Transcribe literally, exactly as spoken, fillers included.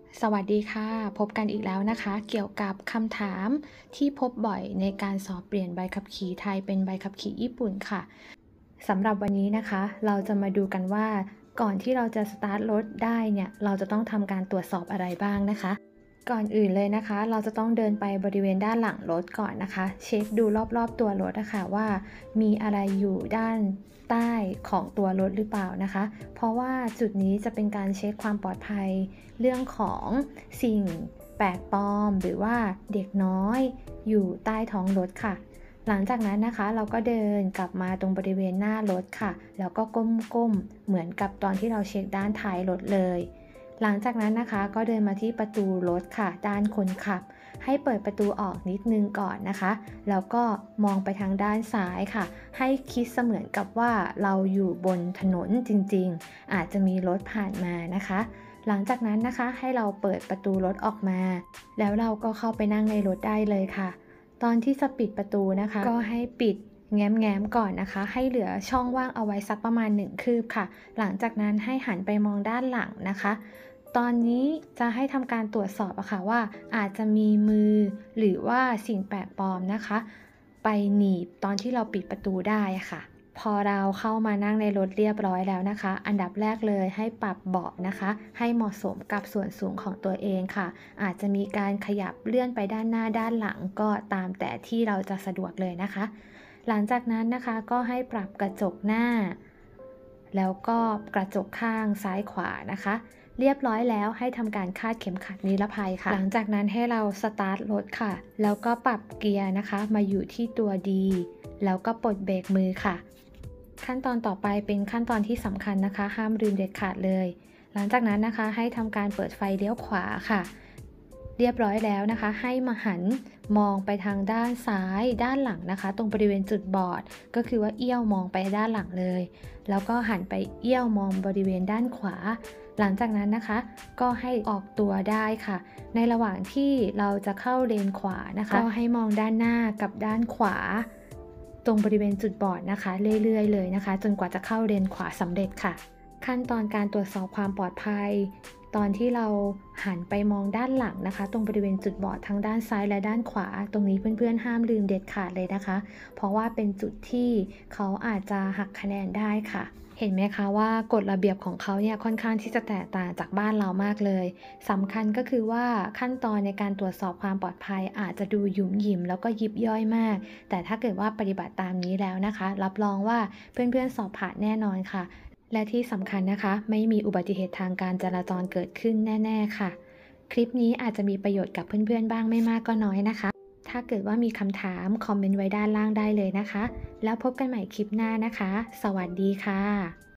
สวัสดีค่ะพบกันอีกแล้วนะคะเกี่ยวกับคำถามที่พบบ่อยในการสอบเปลี่ยนใบขับขี่ไทยเป็นใบขับขี่ญี่ปุ่นค่ะสำหรับวันนี้นะคะเราจะมาดูกันว่าก่อนที่เราจะสตาร์ทรถได้เนี่ยเราจะต้องทำการตรวจสอบอะไรบ้างนะคะก่อนอื่นเลยนะคะเราจะต้องเดินไปบริเวณด้านหลังรถก่อนนะคะเช็คดูรอบๆตัวรถนะคะว่ามีอะไรอยู่ด้านใต้ของตัวรถหรือเปล่านะคะเพราะว่าจุดนี้จะเป็นการเช็คความปลอดภัยเรื่องของสิ่งแปลกปลอมหรือว่าเด็กน้อยอยู่ใต้ท้องรถค่ะหลังจากนั้นนะคะเราก็เดินกลับมาตรงบริเวณหน้ารถค่ะแล้วก็ก้มๆเหมือนกับตอนที่เราเช็คด้านท้ายรถเลยหลังจากนั้นนะคะก็เดินมาที่ประตูรถค่ะด้านคนขับให้เปิดประตูออกนิดนึงก่อนนะคะแล้วก็มองไปทางด้านซ้ายค่ะให้คิดเสมือนกับว่าเราอยู่บนถนนจริงๆอาจจะมีรถผ่านมานะคะหลังจากนั้นนะคะให้เราเปิดประตูรถออกมาแล้วเราก็เข้าไปนั่งในรถได้เลยค่ะตอนที่จะปิดประตูนะคะก็ให้ปิดแง้มๆก่อนนะคะให้เหลือช่องว่างเอาไว้สักประมาณหนึ่งคืบค่ะหลังจากนั้นให้หันไปมองด้านหลังนะคะตอนนี้จะให้ทำการตรวจสอบอะค่ะว่าอาจจะมีมือหรือว่าสิ่งแปลกปลอมนะคะไปหนีบตอนที่เราปิดประตูได้ค่ะพอเราเข้ามานั่งในรถเรียบร้อยแล้วนะคะอันดับแรกเลยให้ปรับเบาะนะคะให้เหมาะสมกับส่วนสูงของตัวเองค่ะอาจจะมีการขยับเลื่อนไปด้านหน้าด้านหลังก็ตามแต่ที่เราจะสะดวกเลยนะคะหลังจากนั้นนะคะก็ให้ปรับกระจกหน้าแล้วก็กระจกข้างซ้ายขวานะคะเรียบร้อยแล้วให้ทำการคาดเข็มขัดนิรภัยค่ะหลังจากนั้นให้เราสตาร์ทรถค่ะแล้วก็ปรับเกียร์นะคะมาอยู่ที่ตัว ดี แล้วก็ปลดเบรกมือค่ะขั้นตอนต่อไปเป็นขั้นตอนที่สำคัญนะคะห้ามลืมเด็ดขาดเลยหลังจากนั้นนะคะให้ทำการเปิดไฟเลี้ยวขวาค่ะเรียบร้อยแล้วนะคะให้มาหันมองไปทางด้านซ้ายด้านหลังนะคะตรงบริเวณจุดบอดก็คือว่าเอี้ยวมองไปด้านหลังเลยแล้วก็หันไปเอี้ยวมองบริเวณด้านขวาหลังจากนั้นนะคะก็ให้ออกตัวได้ค่ะในระหว่างที่เราจะเข้าเลนขวานะคะก็ให้มองด้านหน้ากับด้านขวาตรงบริเวณจุดบอดนะคะเรื่อยๆเลยนะคะจนกว่าจะเข้าเลนขวาสำเร็จค่ะขั้นตอนการตรวจสอบความปลอดภัยตอนที่เราหันไปมองด้านหลังนะคะตรงบริเวณจุดบอดทั้งด้านซ้ายและด้านขวาตรงนี้เพื่อนๆห้ามลืมเด็ดขาดเลยนะคะเพราะว่าเป็นจุดที่เขาอาจจะหักคะแนนได้ค่ะเห็นไหมคะว่ากฎระเบียบของเขาเนี่ยค่อนข้างที่จะแตกต่างจากบ้านเรามากเลยสำคัญก็คือว่าขั้นตอนในการตรวจสอบความปลอดภัยอาจจะดูหยุมหยิมแล้วก็ยิบย่อยมากแต่ถ้าเกิดว่าปฏิบัติตามนี้แล้วนะคะรับรองว่าเพื่อนๆสอบผ่านแน่นอนค่ะและที่สำคัญนะคะไม่มีอุบัติเหตุทางการจราจรเกิดขึ้นแน่ๆค่ะคลิปนี้อาจจะมีประโยชน์กับเพื่อนๆบ้างไม่มากก็น้อยนะคะถ้าเกิดว่ามีคำถามคอมเมนต์ไว้ด้านล่างได้เลยนะคะแล้วพบกันใหม่คลิปหน้านะคะสวัสดีค่ะ